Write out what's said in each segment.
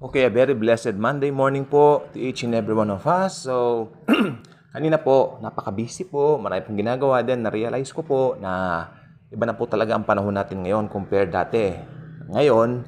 Okay, a very blessed Monday morning po to each and every one of us. So, kanina po, napaka-busy po, marami pong ginagawa din. Na-realize ko po na iba na po talaga ang panahon natin ngayon compared dati. Ngayon,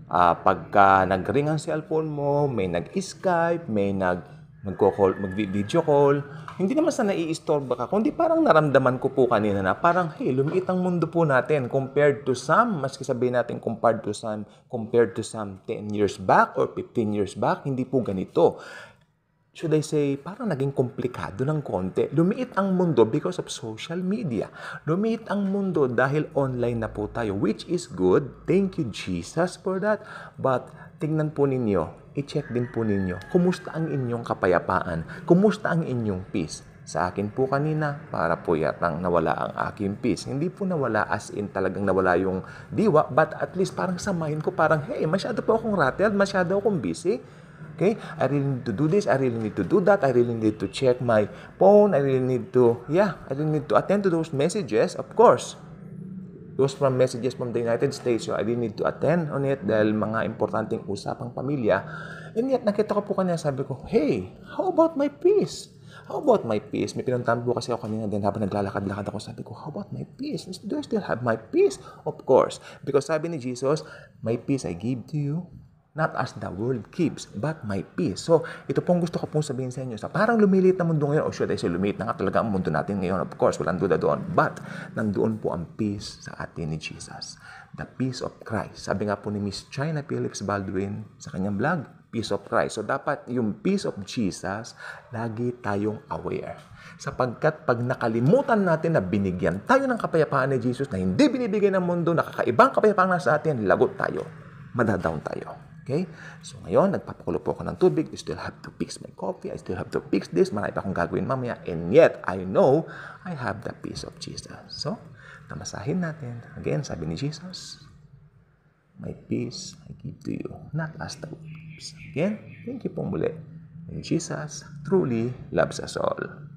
pagka nag-ring ang cellphone mo, may nag-Skype, may nagko-call, mag-video call, hindi naman sa nai-istorba ka, kundi parang naramdaman ko po kanina na parang, hey, lumiit ang mundo po natin compared to some, maski sabihin natin compared to some 10 years back or 15 years back, hindi po ganito. Should I say, parang naging komplikado ng konti. Lumiit ang mundo because of social media. Lumiit ang mundo dahil online na po tayo, which is good. Thank you, Jesus, for that. But, tingnan po ninyo, i-check din po ninyo, kumusta ang inyong kapayapaan? Kumusta ang inyong peace? Sa akin po kanina, para po yatang nawala ang aking peace. Hindi po nawala as in talagang nawala yung diwa, but at least parang sa mind ko, parang, hey, masyado po akong rattled, masyado akong busy. Okay? I really need to do this. I really need to do that. I really need to check my phone. I really need to attend to those messages, of course. Those from messages from the United States, so I really need to attend on it dahil mga importanteng usapang pamilya. And yet, nakita ko po kanina, sabi ko, hey, how about my peace? How about my peace? May pinuntahan po kasi ako kanina din habang naglalakad-lakad ako. Sabi ko, how about my peace? Do I still have my peace? Of course. Because sabi ni Jesus, my peace I give to you, not as the world gives, but my peace. So, ito pong gusto ko pong sabihin sa inyo. Parang lumiliit na mundo ngayon, o should I say, lumiit na nga talaga ang mundo natin ngayon. Of course, walang duda doon. But, nandoon po ang peace sa atin ni Jesus. The peace of Christ. Sabi nga po ni Miss China Phillips Baldwin sa kanyang vlog, peace of Christ. So, dapat yung peace of Jesus, lagi tayong aware. Sapagkat pag nakalimutan natin na binigyan tayo ng kapayapaan ni Jesus na hindi binibigay ng mundo, nakakaibang kapayapaan na sa atin, lagot tayo. Madadown tayo. Okay? So ngayon, nagpapakulo po ako ng tubig. I still have to fix my coffee. I still have to fix this. Marami pa akong gagawin mamaya. And yet, I know I have the peace of Jesus. So, namasahin natin. Again, sabi ni Jesus, my peace I give to you, not as the world gives. Again, thank you po muli. And Jesus truly loves us all.